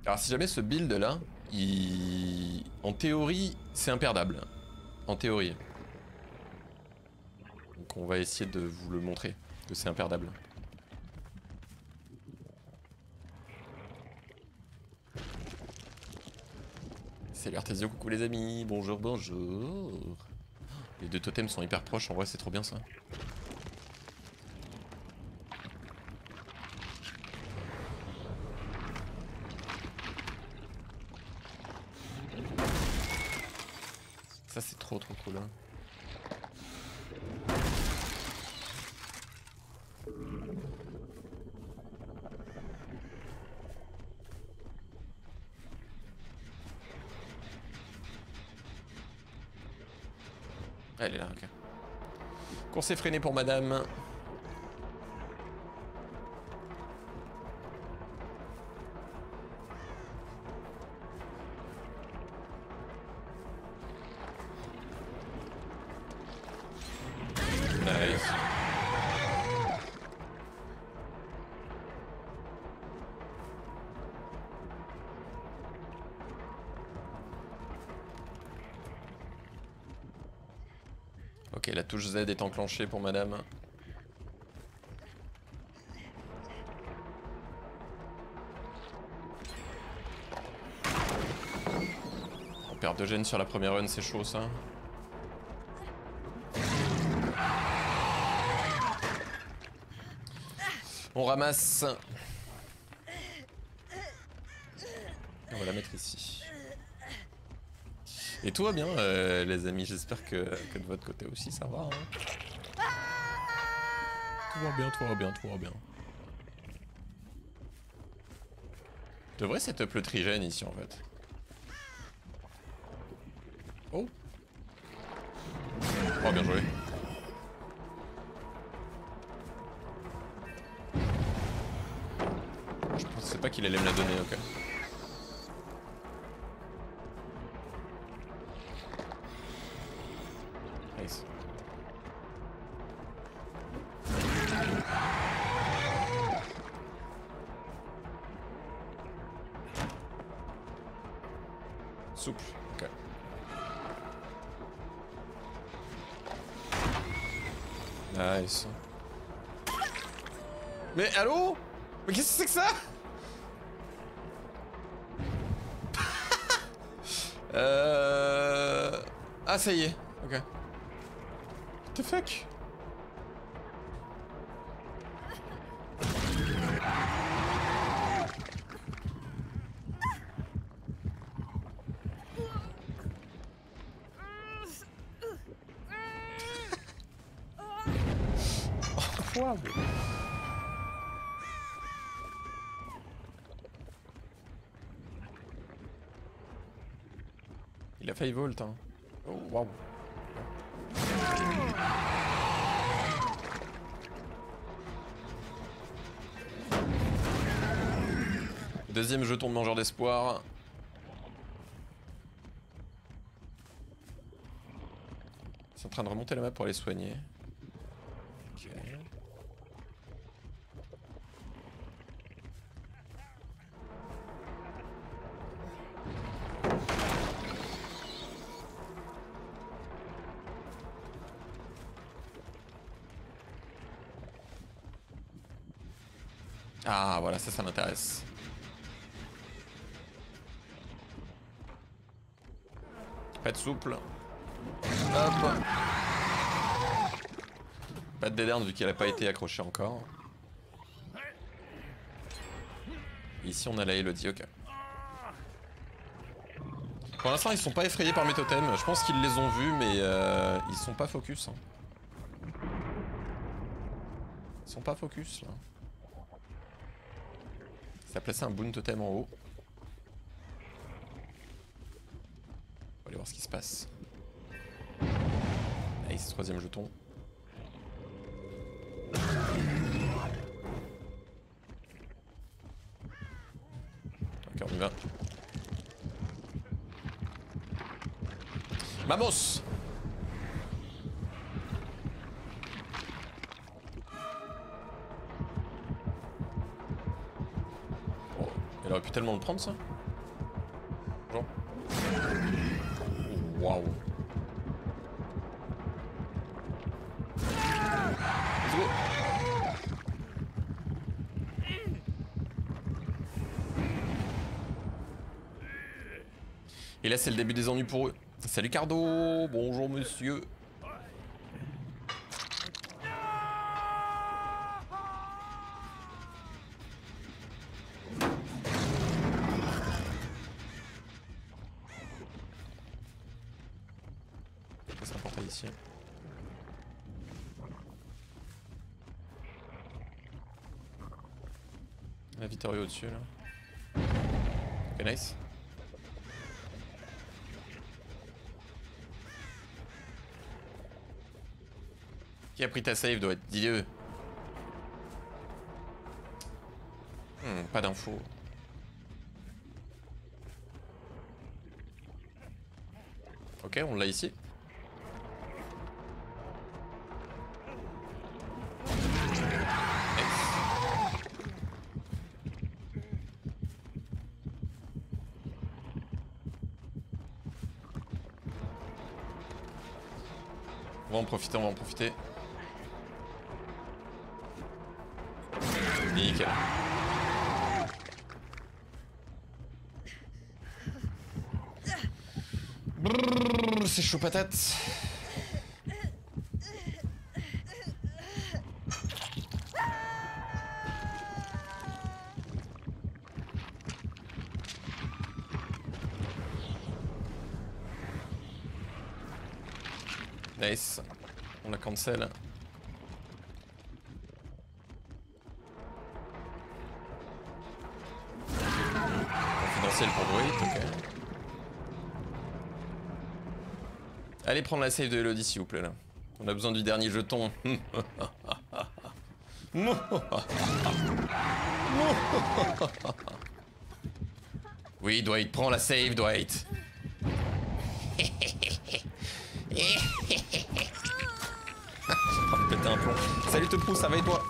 Alors si jamais ce build là, en théorie, c'est imperdable. En théorie. Donc on va essayer de vous le montrer, que c'est imperdable. Salut Artesio, coucou les amis, bonjour, bonjour. Les deux totems sont hyper proches, en vrai c'est trop bien ça. Ça c'est trop cool hein. Elle est là, ok. Course effrénée pour madame. Nice. Ok, la touche Z est enclenchée pour madame. On perd 2 gènes sur la première run, c'est chaud ça. On ramasse. On va la mettre ici. Et tout va bien les amis, j'espère que de votre côté aussi ça va. Hein. Tout va bien, tout va bien, tout va bien. Je devrais setup le trigène ici en fait. Oh. Oh bien joué. Je pensais pas qu'il allait me la donner, ok. Nice. Souple, ok. Nice. Mais allô? Mais qu'est-ce que c'est que ça? Ah ça y est, ok. What the fuck? Wow. Il a failli volt hein. Oh waouh. Deuxième jeton de mangeur d'espoir. Ils sont en train de remonter la map pour aller soigner. Ok. Ah voilà, ça m'intéresse. Pas de souple. Hop. Pas de déderne vu qu'elle a pas été accrochée encore. Ici on a la Elodie, ok. Pour l'instant ils sont pas effrayés par mes totems, je pense qu'ils les ont vus mais ils sont pas focus. Hein. Ils sont pas focus là. Ça a placé un boon totem en haut. On va aller voir ce qui se passe. Nice, troisième jeton. Ok, on y va. Vamos! Oh, elle aurait pu tellement le prendre ça. Bonjour. Waouh. Let's go. Et là c'est le début des ennuis pour eux. Salut Cardo, bonjour monsieur. C'est un portail ici. La Vittorio au-dessus là. Ok, nice. Qui a pris ta save doit être dis-le. Pas d'infos. Ok, on l'a ici. On va en profiter, on va en profiter. Nickel. C'est chaud patate. Nice. On a cancel. Confidentiel pour Druid, ok. Allez prendre la save de Elodie s'il vous plaît là. On a besoin du dernier jeton. Oui Dwight, prends la save Dwight. Je vais me péter un plomb. Salut Toprou, ça va et toi?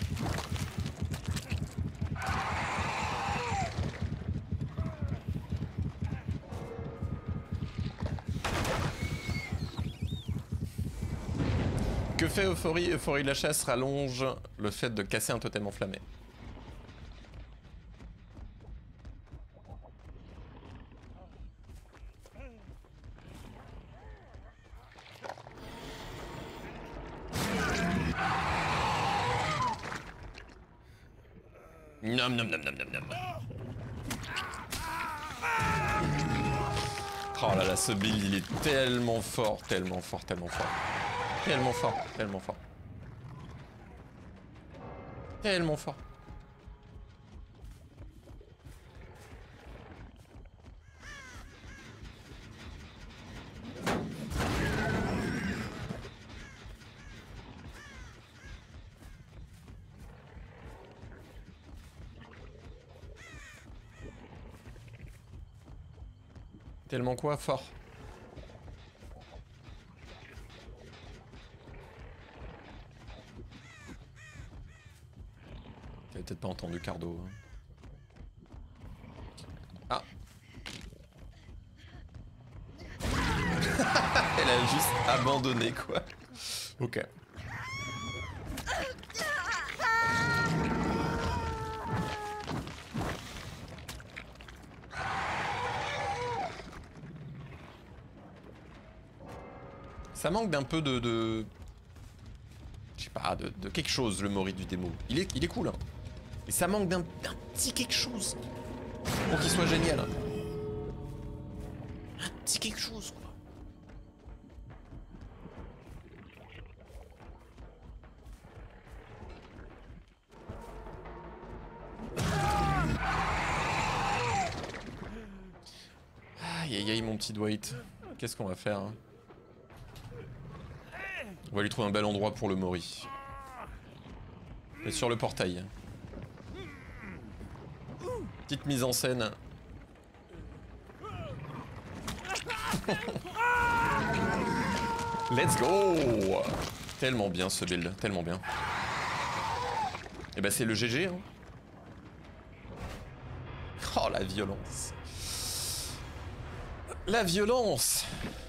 Que fait Euphorie? Euphorie de la chasse rallonge le fait de casser un totem enflammé. Nom nom nom nom nom nom. Oh là là, ce build il est tellement fort, tellement fort, tellement fort. Tellement fort, tellement fort. Tellement fort. Tellement quoi, fort. T'avais peut-être pas entendu Cardo. Ah. Elle a juste abandonné quoi. Ok. Ça manque d'un peu de... Je sais pas, de quelque chose, le Mori du démo. Il est cool, hein. Mais ça manque d'un petit quelque chose pour qu'il soit génial. Un petit quelque chose, quoi. Aïe aïe aïe, mon petit Dwight. Qu'est-ce qu'on va faire, hein? On va lui trouver un bel endroit pour le Mori. Et sur le portail. Petite mise en scène. Let's go! Tellement bien ce build, tellement bien. Et bah c'est le GG, hein. Oh la violence. La violence.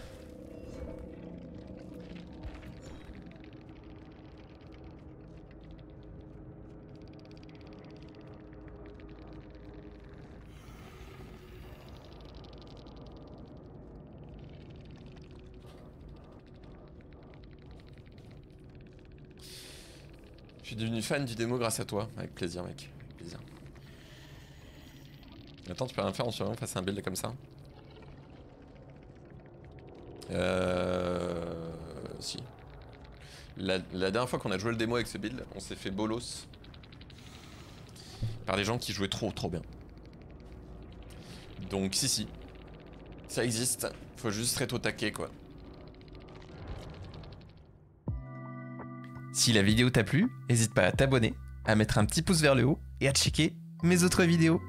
Je suis devenu fan du démo grâce à toi. Avec plaisir, mec. Avec plaisir. Attends, tu peux rien faire en survivant face à un build comme ça? Si. La dernière fois qu'on a joué le démo avec ce build, on s'est fait bolos par des gens qui jouaient trop bien. Donc si. Ça existe. Faut juste être au taquet, quoi. Si la vidéo t'a plu, n'hésite pas à t'abonner, à mettre un petit pouce vers le haut et à checker mes autres vidéos.